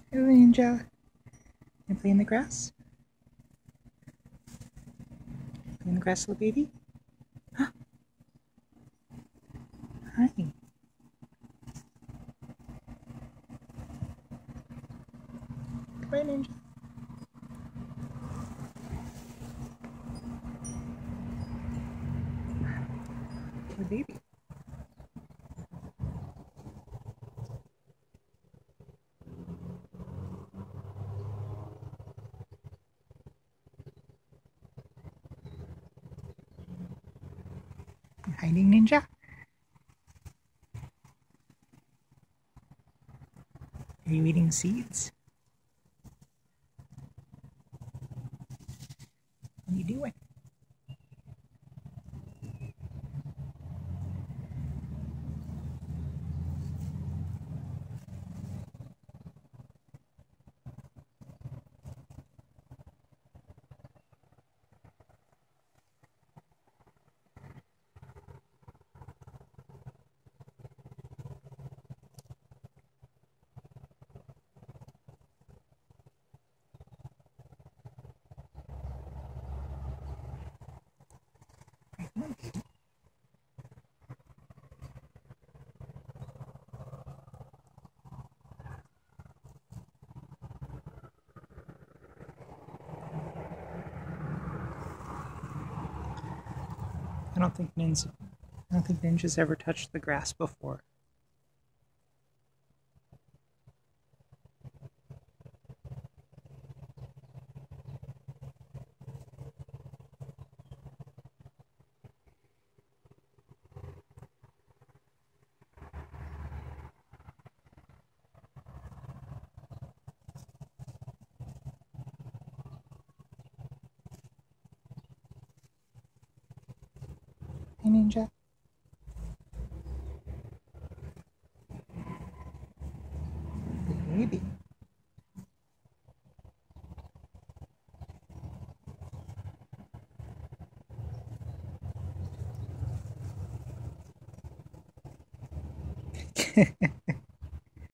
Hello, Ninja. You play in the grass? Play in the grass, little baby? Huh? Hi. Goodbye, Ninja. Good baby. You hiding, Ninja? Are you eating seeds? What are you doing? Come on, baby. I don't think Ninja's ever touched the grass before. Hey, Ninja. Good baby.